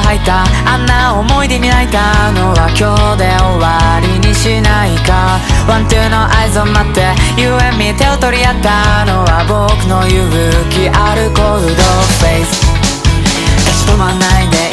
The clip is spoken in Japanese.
吐いたあんな思い出に泣いたのは今日で終わりにしないか。ワンツーの合図を待って You and me 手を取り合ったのは僕の勇気あるコールドフェイス。立ち止まんないで